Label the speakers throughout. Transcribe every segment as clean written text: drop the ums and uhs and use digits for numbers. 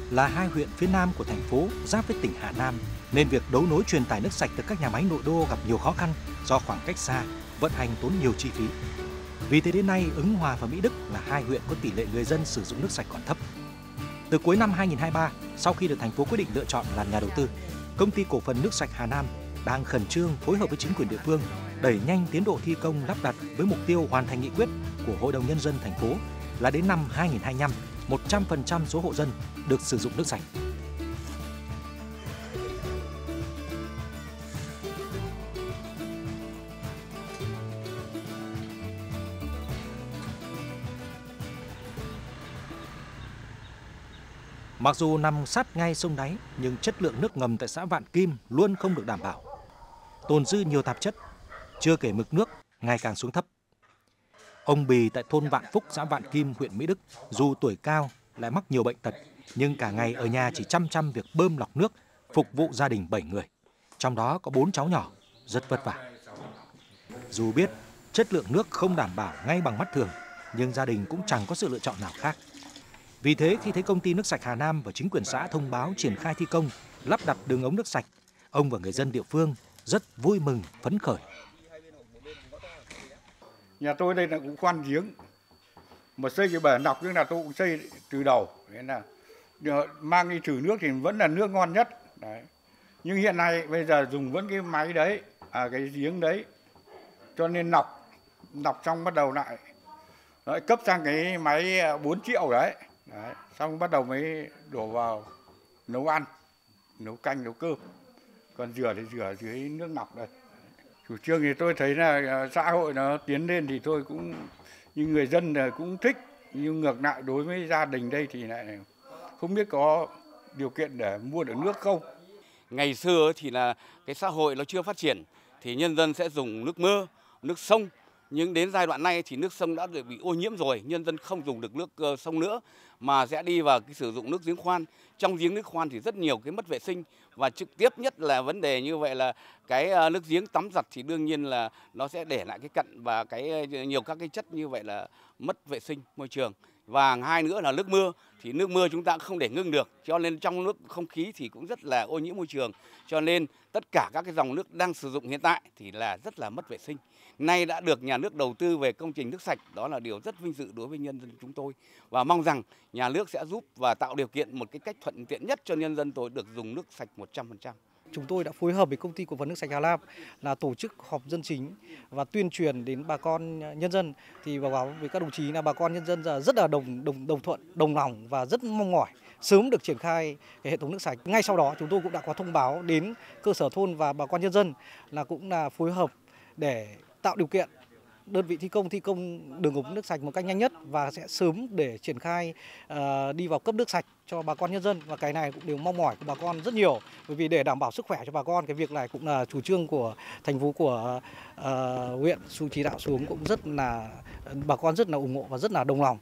Speaker 1: là hai huyện phía nam của thành phố giáp với tỉnh Hà Nam, nên việc đấu nối truyền tải nước sạch từ các nhà máy nội đô gặp nhiều khó khăn do khoảng cách xa, vận hành tốn nhiều chi phí. Vì thế đến nay, Ứng Hòa và Mỹ Đức là hai huyện có tỷ lệ người dân sử dụng nước sạch còn thấp. Từ cuối năm 2023, sau khi được thành phố quyết định lựa chọn làm nhà đầu tư, Công ty Cổ phần Nước sạch Hà Nam đang khẩn trương phối hợp với chính quyền địa phương đẩy nhanh tiến độ thi công lắp đặt với mục tiêu hoàn thành nghị quyết của Hội đồng Nhân dân thành phố là đến năm 2025, 100% số hộ dân được sử dụng nước sạch. Mặc dù nằm sát ngay sông đáy, nhưng chất lượng nước ngầm tại xã Vạn Kim luôn không được đảm bảo. Tồn dư nhiều tạp chất, chưa kể mực nước ngày càng xuống thấp. Ông Bì tại thôn Vạn Phúc, xã Vạn Kim, huyện Mỹ Đức, dù tuổi cao lại mắc nhiều bệnh tật, nhưng cả ngày ở nhà chỉ chăm việc bơm lọc nước, phục vụ gia đình 7 người. Trong đó có 4 cháu nhỏ, rất vất vả. Dù biết chất lượng nước không đảm bảo ngay bằng mắt thường, nhưng gia đình cũng chẳng có sự lựa chọn nào khác. Vì thế, khi thấy công ty nước sạch Hà Nam và chính quyền xã thông báo triển khai thi công, lắp đặt đường ống nước sạch, ông và người dân địa phương rất vui mừng, phấn khởi.
Speaker 2: Nhà tôi đây là cũng khoan giếng, mà xây cái bể lọc nhưng là tôi cũng xây từ đầu. Thế là mang đi trữ nước thì vẫn là nước ngon nhất. Đấy. Nhưng hiện nay bây giờ dùng vẫn cái máy đấy, cái giếng đấy, cho nên lọc xong bắt đầu lại cấp sang cái máy 4 triệu đấy. Đấy, xong bắt đầu mới đổ vào nấu ăn, nấu canh, nấu cơm. Còn rửa thì rửa dưới nước lọc đây. Chủ trương thì tôi thấy là xã hội nó tiến lên thì tôi cũng, như người dân là cũng thích. Nhưng ngược lại đối với gia đình đây thì lại không biết có điều kiện để mua được nước không.
Speaker 3: Ngày xưa thì là cái xã hội nó chưa phát triển thì nhân dân sẽ dùng nước mưa, nước sông. Nhưng đến giai đoạn này thì nước sông đã bị ô nhiễm rồi, nhân dân không dùng được nước sông nữa mà sẽ đi vào cái sử dụng nước giếng khoan. Trong giếng nước khoan thì rất nhiều cái mất vệ sinh và trực tiếp nhất là vấn đề như vậy là cái nước giếng tắm giặt thì đương nhiên là nó sẽ để lại cái cặn và cái nhiều các cái chất như vậy là mất vệ sinh môi trường. Và hai nữa là nước mưa, thì nước mưa chúng ta không để ngưng được, cho nên trong nước không khí thì cũng rất là ô nhiễm môi trường. Cho nên tất cả các cái dòng nước đang sử dụng hiện tại thì là rất là mất vệ sinh. Nay đã được nhà nước đầu tư về công trình nước sạch, đó là điều rất vinh dự đối với nhân dân chúng tôi. Và mong rằng nhà nước sẽ giúp và tạo điều kiện một cái cách thuận tiện nhất cho nhân dân tôi được dùng nước sạch 100%.
Speaker 4: Chúng tôi đã phối hợp với Công ty Cổ phần Nước sạch Hà Nam là tổ chức họp dân chính và tuyên truyền đến bà con nhân dân. Thì báo cáo với các đồng chí là bà con nhân dân rất là đồng thuận, đồng lòng và rất mong mỏi sớm được triển khai cái hệ thống nước sạch. Ngay sau đó chúng tôi cũng đã có thông báo đến cơ sở thôn và bà con nhân dân là cũng là phối hợp để tạo điều kiện đơn vị thi công đường ống nước sạch một cách nhanh nhất và sẽ sớm để triển khai đi vào cấp nước sạch cho bà con nhân dân. Và cái này cũng đều mong mỏi của bà con rất nhiều, bởi vì để đảm bảo sức khỏe cho bà con, cái việc này cũng là chủ trương của thành phố, của huyện chỉ đạo xuống, cũng rất là bà con rất là ủng hộ và rất là đồng lòng.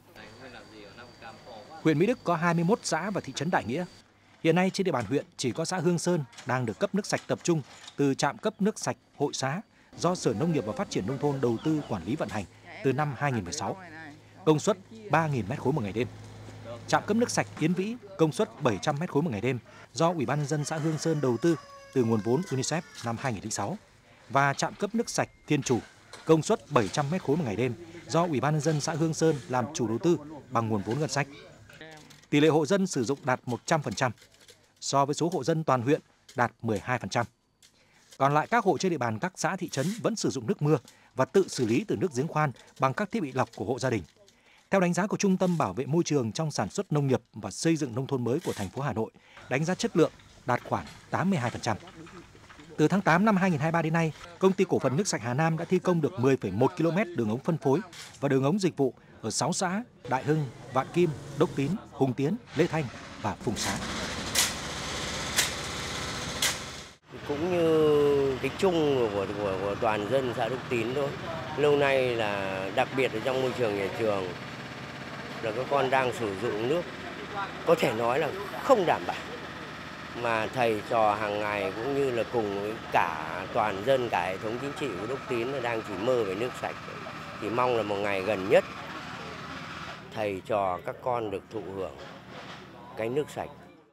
Speaker 1: Huyện Mỹ Đức có 21 xã và thị trấn Đại Nghĩa. Hiện nay trên địa bàn huyện chỉ có xã Hương Sơn đang được cấp nước sạch tập trung từ trạm cấp nước sạch Hội Xá do Sở Nông nghiệp và Phát triển Nông thôn đầu tư quản lý vận hành từ năm 2016, công suất 3.000 m3 một ngày đêm. Trạm cấp nước sạch Yến Vĩ công suất 700 m3 một ngày đêm do Ủy ban nhân dân xã Hương Sơn đầu tư từ nguồn vốn UNICEF năm 2006 và trạm cấp nước sạch Thiên Chủ công suất 700 m3 một ngày đêm do Ủy ban nhân dân xã Hương Sơn làm chủ đầu tư bằng nguồn vốn ngân sách. Tỷ lệ hộ dân sử dụng đạt 100%, so với số hộ dân toàn huyện đạt 12%. Còn lại các hộ trên địa bàn các xã thị trấn vẫn sử dụng nước mưa và tự xử lý từ nước giếng khoan bằng các thiết bị lọc của hộ gia đình. Theo đánh giá của Trung tâm Bảo vệ Môi trường trong sản xuất nông nghiệp và xây dựng nông thôn mới của thành phố Hà Nội, đánh giá chất lượng đạt khoảng 82%. Từ tháng 8 năm 2023 đến nay, Công ty Cổ phần Nước sạch Hà Nam đã thi công được 10,1 km đường ống phân phối và đường ống dịch vụ ở 6 xã Đại Hưng, Vạn Kim, Đốc Tín, Hùng Tiến, Lê Thanh và Phùng Xá.
Speaker 5: Cũng như cái chung của toàn dân xã Đức Tín thôi. Lâu nay là đặc biệt ở trong môi trường nhà trường là các con đang sử dụng nước có thể nói là không đảm bảo. Mà thầy trò hàng ngày cũng như là cùng với cả toàn dân, cả hệ thống chính trị của Đức Tín là đang chỉ mơ về nước sạch. Chỉ mong là một ngày gần nhất thầy trò các con được thụ hưởng cái nước sạch.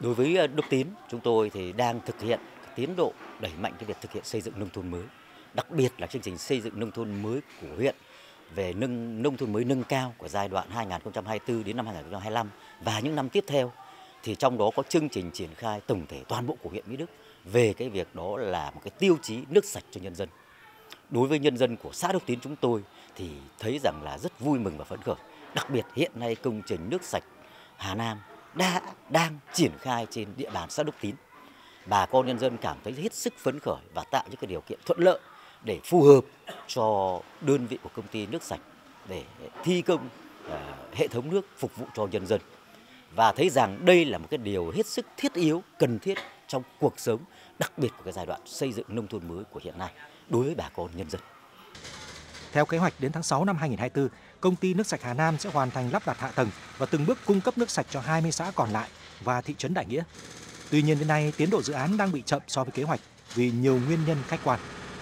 Speaker 6: Đối với Đức Tín, chúng tôi thì đang thực hiện tiến độ đẩy mạnh cái việc thực hiện xây dựng nông thôn mới, đặc biệt là chương trình xây dựng nông thôn mới của huyện về nông thôn mới nâng cao của giai đoạn 2024 đến năm 2025 và những năm tiếp theo. Thì trong đó có chương trình triển khai tổng thể toàn bộ của huyện Mỹ Đức về cái việc đó là một cái tiêu chí nước sạch cho nhân dân. Đối với nhân dân của xã Đức Tín chúng tôi thì thấy rằng là rất vui mừng và phấn khởi. Đặc biệt hiện nay công trình nước sạch Hà Nam đang triển khai trên địa bàn xã Đức Tín. Bà con nhân dân cảm thấy hết sức phấn khởi và tạo những cái điều kiện thuận lợi để phù hợp cho đơn vị của công ty nước sạch để thi công hệ thống nước phục vụ cho nhân dân. Và thấy rằng đây là một cái điều hết sức thiết yếu, cần thiết trong cuộc sống, đặc biệt của cái giai đoạn xây dựng nông thôn mới của hiện nay đối với bà con nhân dân.
Speaker 1: Theo kế hoạch đến tháng 6 năm 2024, công ty nước sạch Hà Nam sẽ hoàn thành lắp đặt hạ tầng và từng bước cung cấp nước sạch cho 20 xã còn lại và thị trấn Đại Nghĩa. Tuy nhiên đến nay tiến độ dự án đang bị chậm so với kế hoạch vì nhiều nguyên nhân khách quan.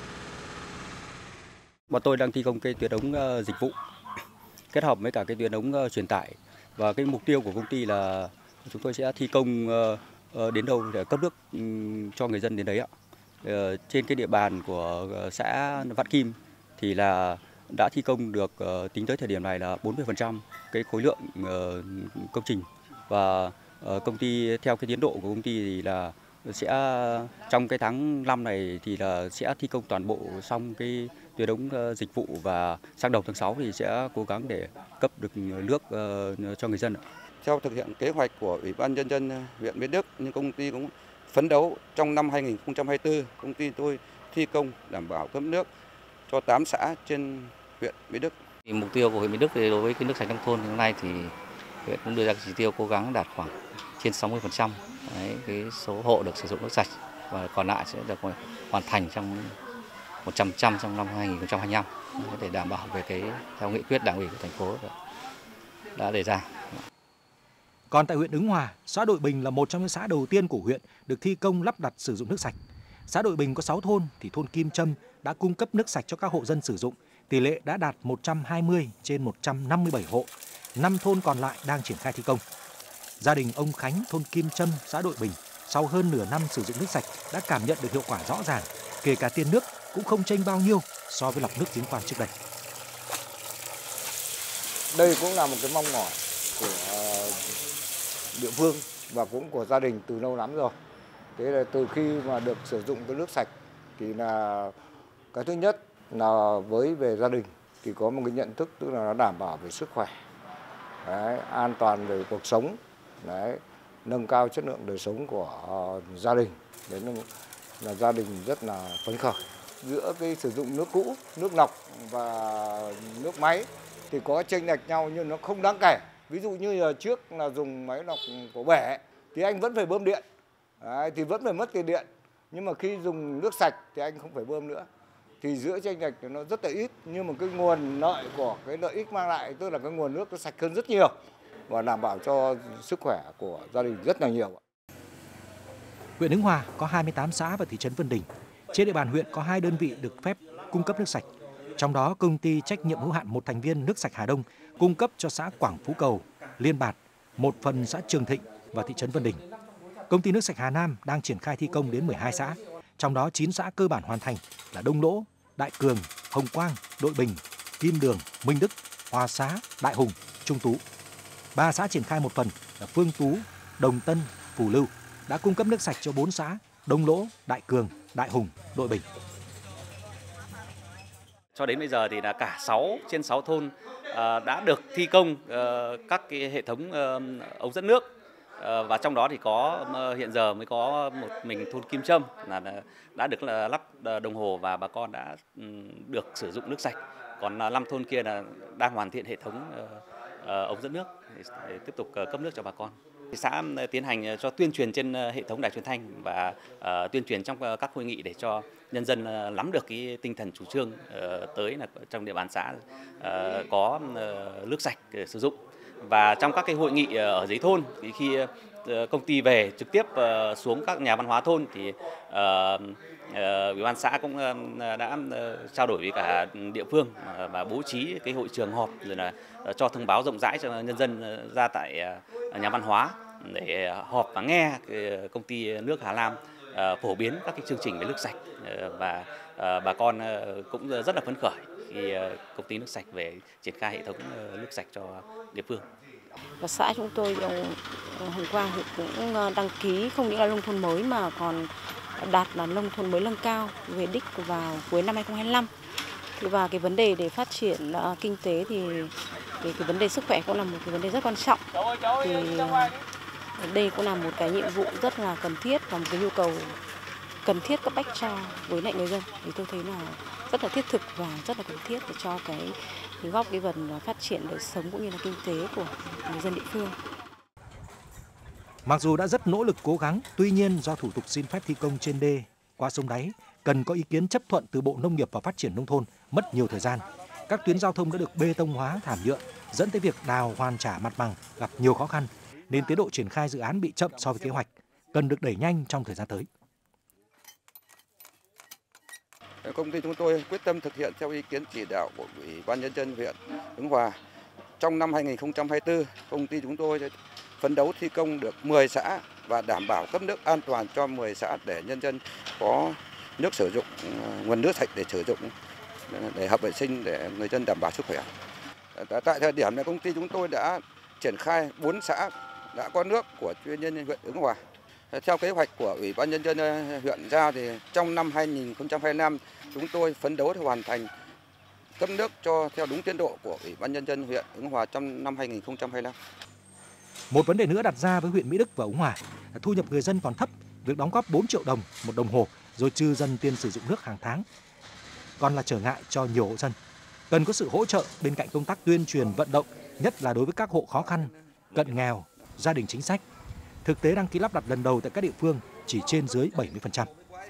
Speaker 7: Bọn tôi đang thi công cái tuyến ống dịch vụ kết hợp với cả cái tuyến ống truyền tải, và cái mục tiêu của công ty là chúng tôi sẽ thi công đến đâu để cấp nước cho người dân đến đấy ạ. Trên cái địa bàn của xã Vạn Kim thì là đã thi công được tính tới thời điểm này là 40% cái khối lượng công trình, và công ty theo cái tiến độ của công ty thì là sẽ trong cái tháng 5 này thì là sẽ thi công toàn bộ xong cái tuyến ống dịch vụ, và sang đầu tháng 6 thì sẽ cố gắng để cấp được nước cho người dân.
Speaker 8: Theo thực hiện kế hoạch của Ủy ban Nhân dân huyện Mỹ Đức, nhưng công ty cũng phấn đấu trong năm 2024, công ty tôi thi công đảm bảo cấp nước cho 8 xã trên huyện Mỹ Đức.
Speaker 9: Mục tiêu của huyện Mỹ Đức thì đối với cái nước sạch nông thôn hôm nay thì huyện cũng đưa ra chỉ tiêu cố gắng đạt khoảng trên 60%. Đấy, cái số hộ được sử dụng nước sạch, và còn lại sẽ được hoàn thành trong 100% trong năm 2025 để đảm bảo về cái theo nghị quyết Đảng ủy của thành phố đã đề ra.
Speaker 1: Còn tại huyện Ứng Hòa, xã Đội Bình là một trong những xã đầu tiên của huyện được thi công lắp đặt sử dụng nước sạch. Xã Đội Bình có 6 thôn thì thôn Kim Trâm đã cung cấp nước sạch cho các hộ dân sử dụng, tỷ lệ đã đạt 120 trên 157 hộ. 5 thôn còn lại đang triển khai thi công. Gia đình ông Khánh, thôn Kim Trâm, xã Đội Bình, sau hơn nửa năm sử dụng nước sạch đã cảm nhận được hiệu quả rõ ràng, kể cả tiền nước cũng không chênh bao nhiêu so với lọc nước giếng khoan trước đây.
Speaker 10: Đây cũng là một cái mong mỏi của địa phương và cũng của gia đình từ lâu lắm rồi. Thế là từ khi mà được sử dụng cái nước sạch thì là cái thứ nhất là về gia đình thì có một cái nhận thức, tức là nó đảm bảo về sức khỏe, đấy, an toàn về cuộc sống, đấy, nâng cao chất lượng đời sống của gia đình. Đấy là gia đình rất là phấn khởi. Giữa cái sử dụng nước cũ, nước lọc và nước máy thì có chênh lệch nhau nhưng nó không đáng kể. Ví dụ như là trước là dùng máy lọc của bể thì anh vẫn phải bơm điện, đấy, thì vẫn phải mất tiền điện. Nhưng mà khi dùng nước sạch thì anh không phải bơm nữa. Thì giữa chênh lệch nó rất là ít, nhưng mà cái nguồn lợi của cái lợi ích mang lại, tức là cái nguồn nước nó sạch hơn rất nhiều và đảm bảo cho sức khỏe của gia đình rất là nhiều.
Speaker 1: Huyện Ứng Hòa có 28 xã và thị trấn Vân Đình. Trên địa bàn huyện có 2 đơn vị được phép cung cấp nước sạch. Trong đó, công ty trách nhiệm hữu hạn một thành viên nước sạch Hà Đông cung cấp cho xã Quảng Phú Cầu, Liên Bạt, một phần xã Trường Thịnh và thị trấn Vân Đình. Công ty nước sạch Hà Nam đang triển khai thi công đến 12 xã, trong đó 9 xã cơ bản hoàn thành là Đông Lỗ, Đại Cường, Hồng Quang, Đội Bình, Kim Đường, Minh Đức, Hòa Xá, Đại Hùng, Trung Tú. 3 xã triển khai một phần là Phương Tú, Đồng Tân, Phù Lưu đã cung cấp nước sạch cho 4 xã Đông Lỗ, Đại Cường, Đại Hùng, Đội Bình.
Speaker 9: Cho đến bây giờ thì là cả 6 trên 6 thôn đã được thi công các cái hệ thống ống dẫn nước, và trong đó thì có hiện giờ mới có một mình thôn Kim Trâm là đã được lắp đồng hồ và bà con đã được sử dụng nước sạch. Còn 5 thôn kia là đang hoàn thiện hệ thống ống dẫn nước để tiếp tục cấp nước cho bà con. Xã tiến hành cho tuyên truyền trên hệ thống đài truyền thanh và tuyên truyền trong các hội nghị để cho nhân dân nắm được cái tinh thần chủ trương tới là trong địa bàn xã có nước sạch để sử dụng. Và trong các cái hội nghị ở dưới thôn thì khi công ty về trực tiếp xuống các nhà văn hóa thôn thì Ủy ban xã cũng đã trao đổi với cả địa phương và bố trí cái hội trường họp, rồi là cho thông báo rộng rãi cho nhân dân ra tại nhà văn hóa để họp và nghe công ty nước Hà Nam phổ biến các cái chương trình về nước sạch, và bà con cũng rất là phấn khởi khi công ty nước sạch về triển khai hệ thống nước sạch cho địa phương.
Speaker 11: Và xã chúng tôi hôm qua thì cũng đăng ký không những là nông thôn mới mà còn đạt là nông thôn mới nâng cao về đích vào cuối năm 2025. Và cái vấn đề để phát triển kinh tế thì cái vấn đề sức khỏe cũng là một cái vấn đề rất quan trọng. Thì đây cũng là một cái nhiệm vụ rất là cần thiết và một cái nhu cầu cần thiết cấp bách cho với lại người dân. Thì tôi thấy là rất là thiết thực và rất là cần thiết để cho cái góp cái phần phát triển đời sống cũng như là kinh tế của người dân địa phương.
Speaker 1: Mặc dù đã rất nỗ lực cố gắng, tuy nhiên do thủ tục xin phép thi công trên đê qua sông Đáy cần có ý kiến chấp thuận từ Bộ Nông nghiệp và Phát triển Nông thôn, mất nhiều thời gian. Các tuyến giao thông đã được bê tông hóa, thảm nhựa, dẫn tới việc đào hoàn trả mặt bằng gặp nhiều khó khăn, nên tiến độ triển khai dự án bị chậm so với kế hoạch, cần được đẩy nhanh trong thời gian tới.
Speaker 8: Công ty chúng tôi quyết tâm thực hiện theo ý kiến chỉ đạo của Ủy ban Nhân dân huyện Ứng Hòa. Trong năm 2024, công ty chúng tôi phấn đấu thi công được 10 xã và đảm bảo cấp nước an toàn cho 10 xã để nhân dân có nước sử dụng, nguồn nước sạch để sử dụng, để hợp vệ sinh, để người dân đảm bảo sức khỏe. Tại thời điểm này, công ty chúng tôi đã triển khai 4 xã đã có nước của chuyên nhân huyện Ứng Hòa. Theo kế hoạch của Ủy ban Nhân dân huyện giao thì trong năm 2025 chúng tôi phấn đấu để hoàn thành cấp nước cho theo đúng tiến độ của Ủy ban Nhân dân huyện Ứng Hòa trong năm 2025.
Speaker 1: Một vấn đề nữa đặt ra với huyện Mỹ Đức và Ứng Hòa là thu nhập người dân còn thấp, việc đóng góp 4 triệu đồng một đồng hồ rồi trừ dần tiền sử dụng nước hàng tháng còn là trở ngại cho nhiều hộ dân. Cần có sự hỗ trợ bên cạnh công tác tuyên truyền vận động, nhất là đối với các hộ khó khăn, cận nghèo, gia đình chính sách. Thực tế đăng ký lắp đặt lần đầu tại các địa phương chỉ trên dưới 70%.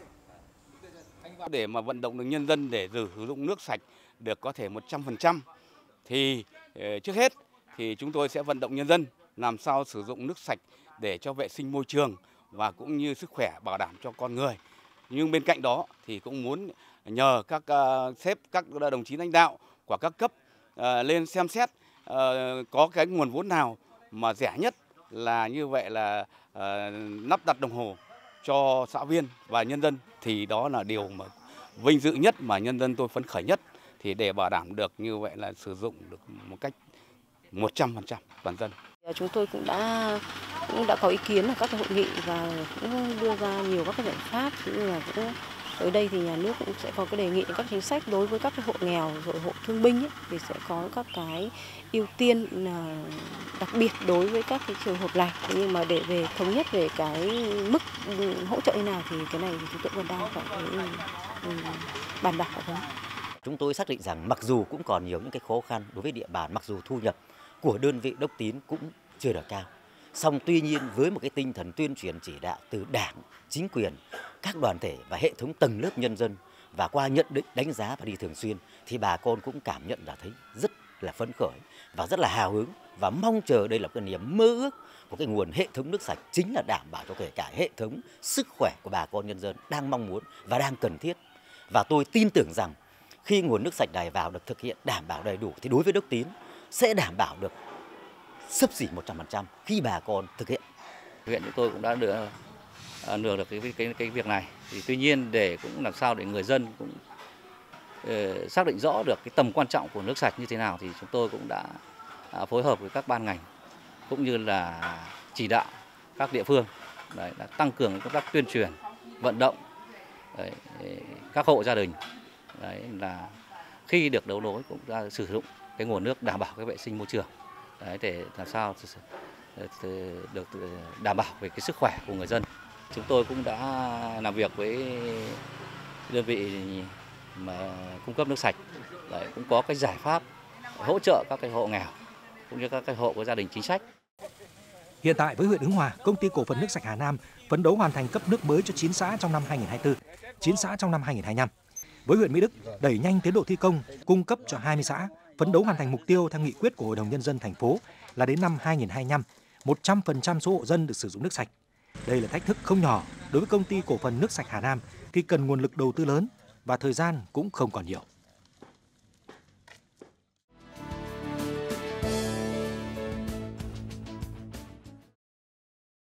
Speaker 3: Để mà vận động được nhân dân để sử dụng nước sạch được có thể 100% thì trước hết thì chúng tôi sẽ vận động nhân dân làm sao sử dụng nước sạch để cho vệ sinh môi trường và cũng như sức khỏe bảo đảm cho con người. Nhưng bên cạnh đó thì cũng muốn nhờ các sếp, các đồng chí lãnh đạo của các cấp lên xem xét có cái nguồn vốn nào mà rẻ nhất, là như vậy là lắp đặt đồng hồ cho xã viên và nhân dân, thì đó là điều mà vinh dự nhất mà nhân dân tôi phấn khởi nhất, thì để bảo đảm được như vậy là sử dụng được một cách 100% toàn dân.
Speaker 11: Chúng tôi cũng đã có ý kiến ở các hội nghị và cũng đưa ra nhiều các cái giải pháp, cũng như là cũng tới đây thì nhà nước cũng sẽ có cái đề nghị các chính sách đối với các cái hộ nghèo rồi hộ thương binh ấy, thì sẽ có các cái ưu tiên đặc biệt đối với các cái trường hợp này. Nhưng mà để về thống nhất về cái mức hỗ trợ như nào thì cái này thì chúng tôi còn đang phải bàn bạc ở đó.
Speaker 6: Chúng tôi xác định rằng mặc dù cũng còn nhiều những cái khó khăn đối với địa bàn, mặc dù thu nhập của đơn vị đốc tín cũng chưa được cao. Song tuy nhiên với một cái tinh thần tuyên truyền chỉ đạo từ Đảng, chính quyền, các đoàn thể và hệ thống tầng lớp nhân dân và qua nhận định, đánh giá và đi thường xuyên thì bà con cũng cảm nhận là thấy rất là phấn khởi và rất là hào hứng và mong chờ đây là cái niềm mơ ước của cái nguồn hệ thống nước sạch, chính là đảm bảo cho kể cả hệ thống sức khỏe của bà con nhân dân đang mong muốn và đang cần thiết. Và tôi tin tưởng rằng khi nguồn nước sạch này vào được thực hiện đảm bảo đầy đủ thì đối với Đức Tín sẽ đảm bảo được xấp xỉ 100% khi bà con thực hiện.
Speaker 9: Huyện chúng tôi cũng đã được cái việc này. Thì tuy nhiên để cũng làm sao để người dân cũng xác định rõ được cái tầm quan trọng của nước sạch như thế nào thì chúng tôi cũng đã phối hợp với các ban ngành cũng như là chỉ đạo các địa phương là tăng cường công tác tuyên truyền, vận động các hộ gia đình là khi được đấu nối cũng đã sử dụng cái nguồn nước đảm bảo cái vệ sinh môi trường để làm sao được đảm bảo về cái sức khỏe của người dân. Chúng tôi cũng đã làm việc với đơn vị mà cung cấp nước sạch, cũng có cái giải pháp hỗ trợ các cái hộ nghèo cũng như các cái hộ có gia đình chính sách.
Speaker 1: Hiện tại với huyện Ứng Hòa, công ty cổ phần nước sạch Hà Nam phấn đấu hoàn thành cấp nước mới cho 9 xã trong năm 2024, 9 xã trong năm 2025. Với huyện Mỹ Đức, đẩy nhanh tiến độ thi công, cung cấp cho 20 xã, phấn đấu hoàn thành mục tiêu theo nghị quyết của Hội đồng Nhân dân thành phố là đến năm 2025, 100% số hộ dân được sử dụng nước sạch. Đây là thách thức không nhỏ đối với công ty cổ phần nước sạch Hà Nam khi cần nguồn lực đầu tư lớn và thời gian cũng không còn nhiều.